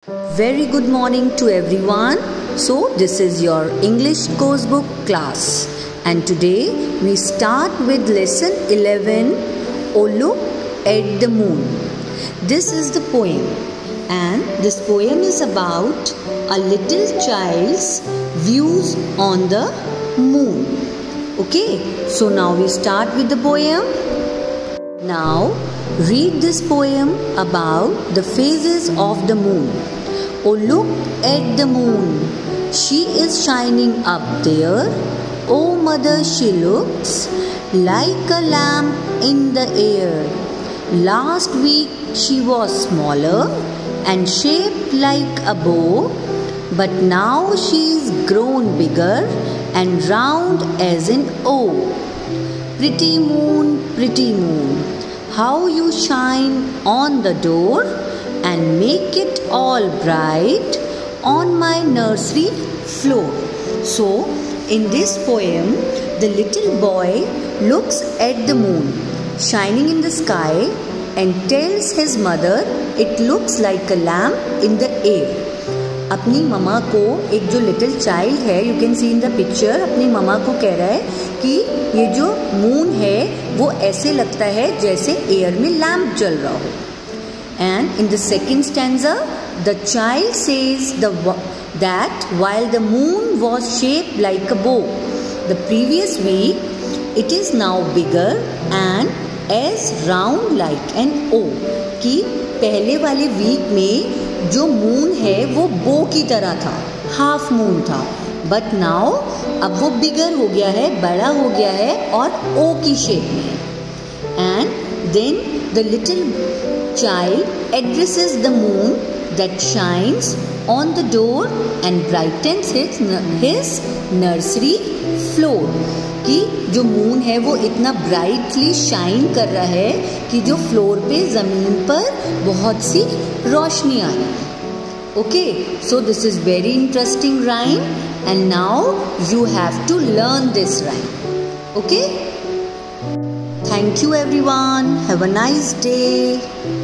Very good morning to everyone. So this is your English course book class, and today we start with lesson 11. Oh, look at the moon. This is the poem, and this poem is about a little child's views on the moon. Okay, so now we start with the poem. Now read this poem about the phases of the moon. Oh, look at the moon. She is shining up there. Oh, mother, she looks like a lamp in the air. Last week she was smaller and shaped like a bow, but now she's grown bigger and round as an O. Pretty moon, how you shine on the door and make it all bright on my nursery floor. So, in this poem, the little boy looks at the moon shining in the sky and tells his mother it looks like a lamp in the air. अपनी mama को, एक जो little child है, you can see in the picture, अपनी mama को कह रहा है कि ये जो मून है वो ऐसे लगता है जैसे एयर में लैम्प जल रहा हो. And in the second stanza, the child says that while the moon was shaped like a bow, the previous week, it is now bigger and as round like an O. कि पहले वाले week में जो moon है वो बो की तरह था, हाफ मून था, बट नाउ अब वो बिगर हो गया है, बड़ा हो गया है और ओ की शेप में. And then the little child addresses the moon that shines on the door and brightens his nursery floor. कि जो मून है वो इतना ब्राइटली शाइन कर रहा है कि जो फ्लोर पे ज़मीन पर बहुत सी रोशनी आ रही है. Okay, so this is very interesting rhyme and now you have to learn this rhyme. Okay, thank you everyone. Have a nice day.